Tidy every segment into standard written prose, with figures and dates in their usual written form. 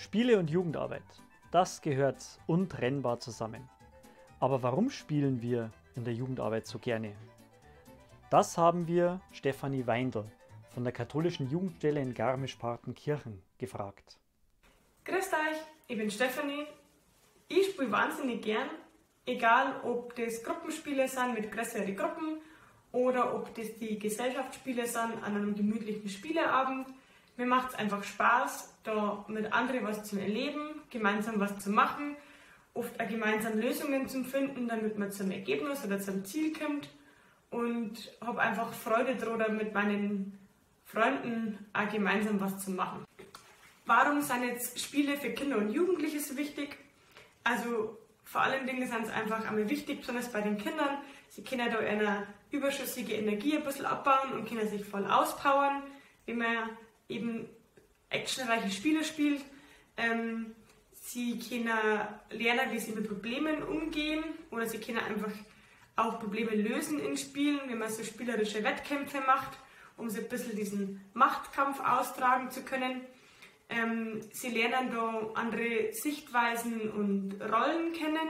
Spiele und Jugendarbeit, das gehört untrennbar zusammen. Aber warum spielen wir in der Jugendarbeit so gerne? Das haben wir Stefanie Weindl von der katholischen Jugendstelle in Garmisch-Partenkirchen gefragt. Grüßt euch, ich bin Stefanie. Ich spiele wahnsinnig gern, egal ob das Gruppenspiele sind mit größeren Gruppen oder ob das die Gesellschaftsspiele sind an einem gemütlichen Spieleabend. Mir macht es einfach Spaß, da mit anderen was zu erleben, gemeinsam was zu machen, oft auch gemeinsam Lösungen zu finden, damit man zum Ergebnis oder zum Ziel kommt, und habe einfach Freude daran, mit meinen Freunden auch gemeinsam was zu machen. Warum sind jetzt Spiele für Kinder und Jugendliche so wichtig? Also vor allen Dingen sind es einfach einmal wichtig, besonders bei den Kindern. Sie können da eine überschüssige Energie ein bisschen abbauen und können sich voll auspowern, wenn man eben actionreiche Spiele spielt. Sie können lernen, wie sie mit Problemen umgehen, oder sie können einfach auch Probleme lösen in Spielen, wenn man so spielerische Wettkämpfe macht, um so ein bisschen diesen Machtkampf austragen zu können. Sie lernen da andere Sichtweisen und Rollen kennen.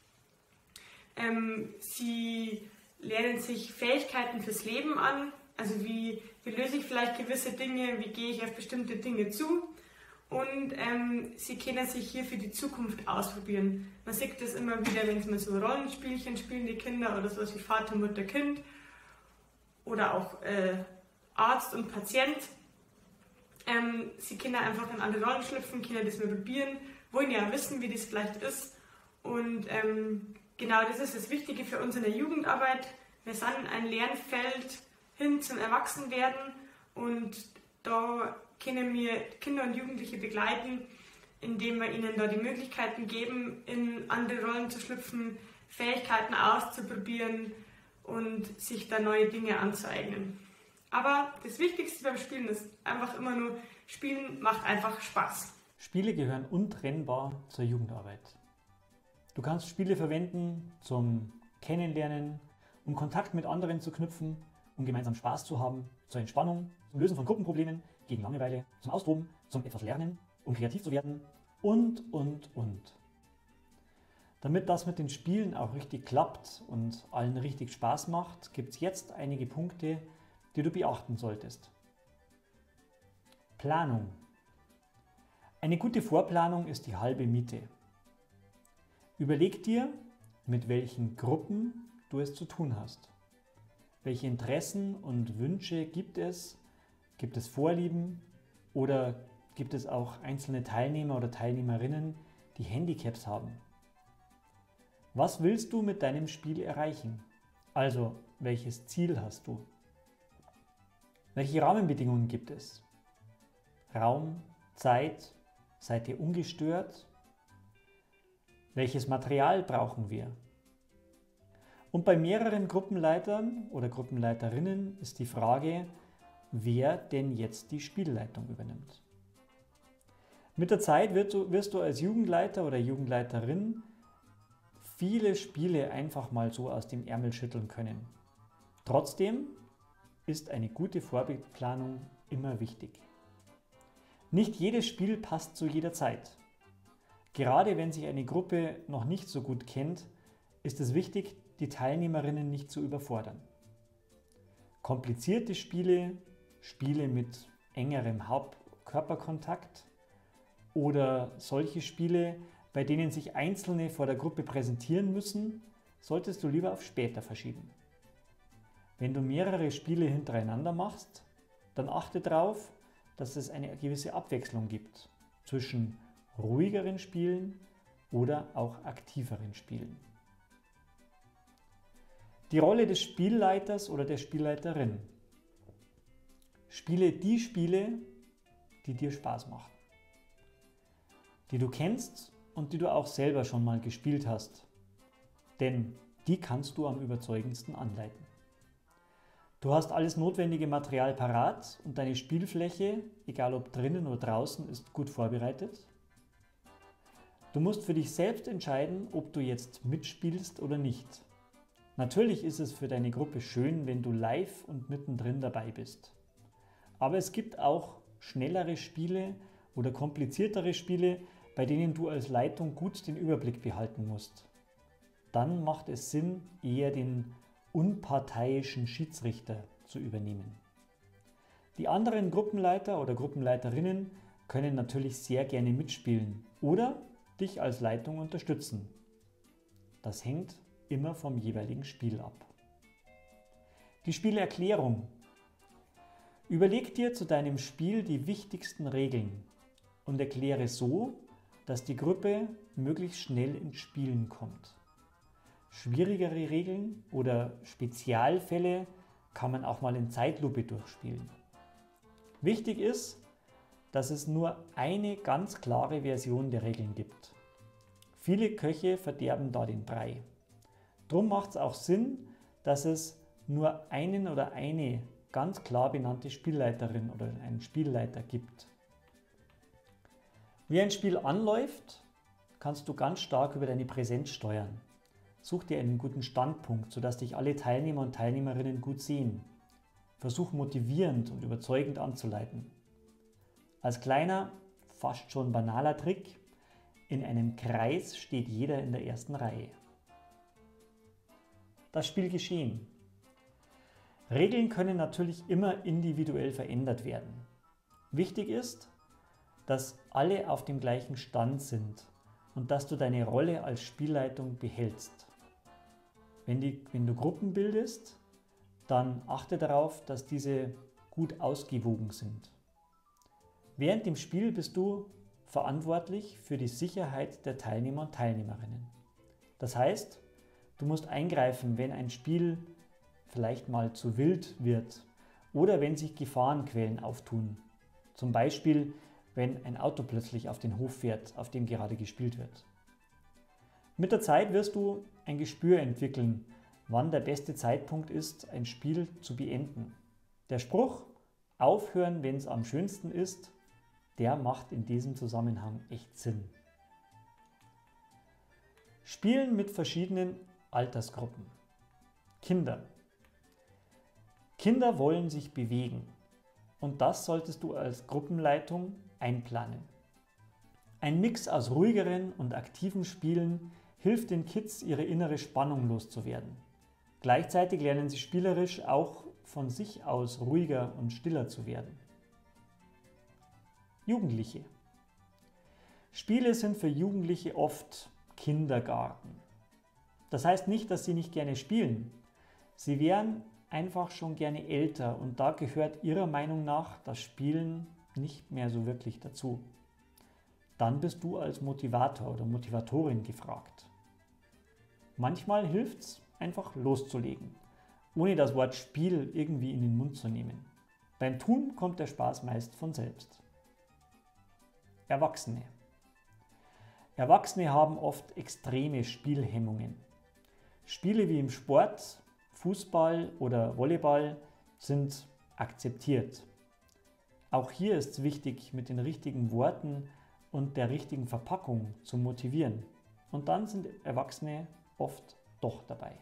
Sie lernen sich Fähigkeiten fürs Leben an, also wie löse ich vielleicht gewisse Dinge, wie gehe ich auf bestimmte Dinge zu. Und sie können sich hier für die Zukunft ausprobieren. Man sieht das immer wieder, wenn es mal so Rollenspielchen spielen, die Kinder, oder so wie Vater, Mutter, Kind oder auch Arzt und Patient. Sie können einfach in andere Rollen schlüpfen, können das mal probieren, wollen ja wissen, wie das vielleicht ist. Und genau das ist das Wichtige für uns in der Jugendarbeit. Wir sind ein Lernfeld hin zum Erwachsenwerden, und da können wir Kinder und Jugendliche begleiten, indem wir ihnen da die Möglichkeiten geben, in andere Rollen zu schlüpfen, Fähigkeiten auszuprobieren und sich da neue Dinge anzueignen. Aber das Wichtigste beim Spielen ist einfach immer nur, Spielen macht einfach Spaß. Spiele gehören untrennbar zur Jugendarbeit. Du kannst Spiele verwenden zum Kennenlernen, um Kontakt mit anderen zu knüpfen, um gemeinsam Spaß zu haben, zur Entspannung, zum Lösen von Gruppenproblemen, gegen Langeweile, zum Austoben, zum etwas Lernen, um kreativ zu werden und. Damit das mit den Spielen auch richtig klappt und allen richtig Spaß macht, gibt es jetzt einige Punkte, die du beachten solltest. Planung. Eine gute Vorplanung ist die halbe Miete. Überleg dir, mit welchen Gruppen du es zu tun hast. Welche Interessen und Wünsche gibt es? Gibt es Vorlieben oder gibt es auch einzelne Teilnehmer oder Teilnehmerinnen, die Handicaps haben? Was willst du mit deinem Spiel erreichen? Also, welches Ziel hast du? Welche Rahmenbedingungen gibt es? Raum, Zeit, seid ihr ungestört? Welches Material brauchen wir? Und bei mehreren Gruppenleitern oder Gruppenleiterinnen ist die Frage, wer denn jetzt die Spielleitung übernimmt. Mit der Zeit wirst du als Jugendleiter oder Jugendleiterin viele Spiele einfach mal so aus dem Ärmel schütteln können. Trotzdem ist eine gute Vorplanung immer wichtig. Nicht jedes Spiel passt zu jeder Zeit. Gerade wenn sich eine Gruppe noch nicht so gut kennt, ist es wichtig, die Teilnehmerinnen nicht zu überfordern. Komplizierte Spiele, Spiele mit engerem Körperkontakt oder solche Spiele, bei denen sich Einzelne vor der Gruppe präsentieren müssen, solltest du lieber auf später verschieben. Wenn du mehrere Spiele hintereinander machst, dann achte darauf, dass es eine gewisse Abwechslung gibt zwischen ruhigeren Spielen oder auch aktiveren Spielen. Die Rolle des Spielleiters oder der Spielleiterin. Spiele die Spiele, die dir Spaß machen, die du kennst und die du auch selber schon mal gespielt hast, denn die kannst du am überzeugendsten anleiten. Du hast alles notwendige Material parat und deine Spielfläche, egal ob drinnen oder draußen, ist gut vorbereitet. Du musst für dich selbst entscheiden, ob du jetzt mitspielst oder nicht. Natürlich ist es für deine Gruppe schön, wenn du live und mittendrin dabei bist. Aber es gibt auch schnellere Spiele, oder kompliziertere Spiele, bei denen du als Leitung gut den Überblick behalten musst. Dann macht es Sinn, eher den unparteiischen Schiedsrichter zu übernehmen. Die anderen Gruppenleiter oder Gruppenleiterinnen können natürlich sehr gerne mitspielen oder dich als Leitung unterstützen. Das hängt immer vom jeweiligen Spiel ab. Die Spielerklärung. Überleg dir zu deinem Spiel die wichtigsten Regeln und erkläre so, dass die Gruppe möglichst schnell ins Spielen kommt. Schwierigere Regeln oder Spezialfälle kann man auch mal in Zeitlupe durchspielen. Wichtig ist, dass es nur eine ganz klare Version der Regeln gibt. Viele Köche verderben da den Brei. Drum macht es auch Sinn, dass es nur einen oder eine ganz klar benannte Spielleiterin oder einen Spielleiter gibt. Wie ein Spiel anläuft, kannst du ganz stark über deine Präsenz steuern. Such dir einen guten Standpunkt, sodass dich alle Teilnehmer und Teilnehmerinnen gut sehen. Versuch motivierend und überzeugend anzuleiten. Als kleiner, fast schon banaler Trick: In einem Kreis steht jeder in der ersten Reihe. Das Spielgeschehen. Regeln können natürlich immer individuell verändert werden. Wichtig ist, dass alle auf dem gleichen Stand sind und dass du deine Rolle als Spielleitung behältst. Wenn du Gruppen bildest, dann achte darauf, dass diese gut ausgewogen sind. Während dem Spiel bist du verantwortlich für die Sicherheit der Teilnehmer und Teilnehmerinnen. Das heißt, du musst eingreifen, wenn ein Spiel vielleicht mal zu wild wird oder wenn sich Gefahrenquellen auftun. Zum Beispiel, wenn ein Auto plötzlich auf den Hof fährt, auf dem gerade gespielt wird. Mit der Zeit wirst du ein Gespür entwickeln, wann der beste Zeitpunkt ist, ein Spiel zu beenden. Der Spruch "Aufhören, wenn es am schönsten ist", der macht in diesem Zusammenhang echt Sinn. Spielen mit verschiedenen Altersgruppen. Kinder. Kinder wollen sich bewegen und das solltest du als Gruppenleitung einplanen. Ein Mix aus ruhigeren und aktiven Spielen hilft den Kids, ihre innere Spannung loszuwerden. Gleichzeitig lernen sie spielerisch auch von sich aus ruhiger und stiller zu werden. Jugendliche. Spiele sind für Jugendliche oft Kindergarten. Das heißt nicht, dass sie nicht gerne spielen. Sie wären einfach schon gerne älter und da gehört ihrer Meinung nach das Spielen nicht mehr so wirklich dazu. Dann bist du als Motivator oder Motivatorin gefragt. Manchmal hilft es, einfach loszulegen, ohne das Wort Spiel irgendwie in den Mund zu nehmen. Beim Tun kommt der Spaß meist von selbst. Erwachsene. Erwachsene haben oft extreme Spielhemmungen. Spiele wie im Sport, Fußball oder Volleyball sind akzeptiert. Auch hier ist es wichtig, mit den richtigen Worten und der richtigen Verpackung zu motivieren. Und dann sind Erwachsene oft doch dabei.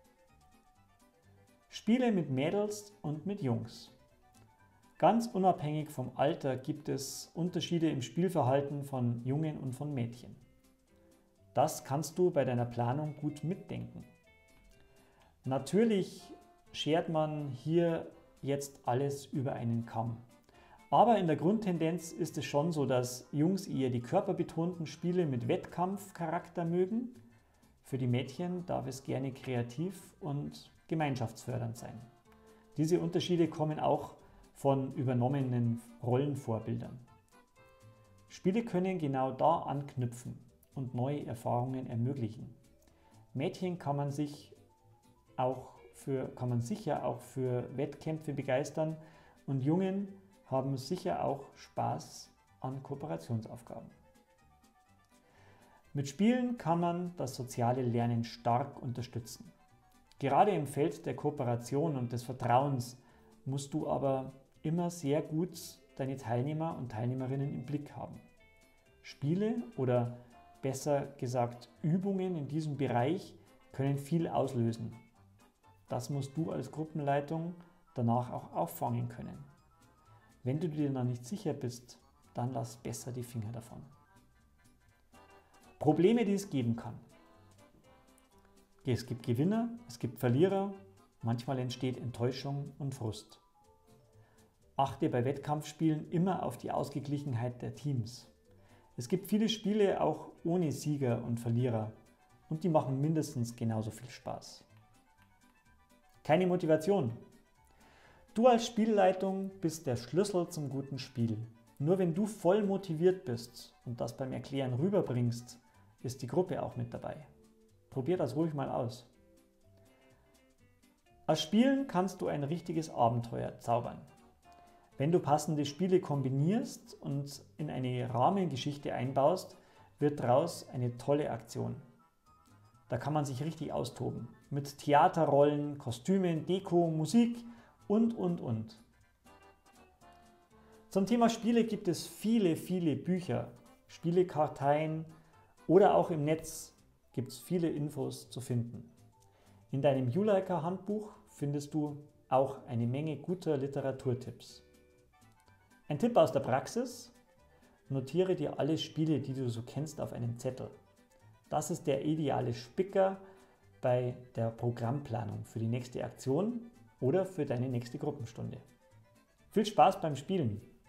Spiele mit Mädels und mit Jungs. Ganz unabhängig vom Alter gibt es Unterschiede im Spielverhalten von Jungen und von Mädchen. Das kannst du bei deiner Planung gut mitdenken. Natürlich schert man hier jetzt alles über einen Kamm. Aber in der Grundtendenz ist es schon so, dass Jungs eher die körperbetonten Spiele mit Wettkampfcharakter mögen. Für die Mädchen darf es gerne kreativ und gemeinschaftsfördernd sein. Diese Unterschiede kommen auch von übernommenen Rollenvorbildern. Spiele können genau da anknüpfen und neue Erfahrungen ermöglichen. Mädchen kann man sicher auch für Wettkämpfe begeistern und Jungen haben sicher auch Spaß an Kooperationsaufgaben. Mit Spielen kann man das soziale Lernen stark unterstützen. Gerade im Feld der Kooperation und des Vertrauens musst du aber immer sehr gut deine Teilnehmer und Teilnehmerinnen im Blick haben. Spiele oder besser gesagt Übungen in diesem Bereich können viel auslösen. Das musst du als Gruppenleitung danach auch auffangen können. Wenn du dir noch nicht sicher bist, dann lass besser die Finger davon. Probleme, die es geben kann. Es gibt Gewinner, es gibt Verlierer, manchmal entsteht Enttäuschung und Frust. Achte bei Wettkampfspielen immer auf die Ausgeglichenheit der Teams. Es gibt viele Spiele auch ohne Sieger und Verlierer und die machen mindestens genauso viel Spaß. Keine Motivation. Du als Spielleitung bist der Schlüssel zum guten Spiel. Nur wenn du voll motiviert bist und das beim Erklären rüberbringst, ist die Gruppe auch mit dabei. Probier das ruhig mal aus. Aus Spielen kannst du ein richtiges Abenteuer zaubern. Wenn du passende Spiele kombinierst und in eine Rahmengeschichte einbaust, wird daraus eine tolle Aktion. Da kann man sich richtig austoben. Mit Theaterrollen, Kostümen, Deko, Musik und. Zum Thema Spiele gibt es viele Bücher, Spielekarteien oder auch im Netz gibt es viele Infos zu finden. In deinem Juleika Handbuch findest du auch eine Menge guter Literaturtipps. Ein Tipp aus der Praxis: Notiere dir alle Spiele, die du so kennst, auf einem Zettel. Das ist der ideale Spicker bei der Programmplanung für die nächste Aktion oder für deine nächste Gruppenstunde. Viel Spaß beim Spielen!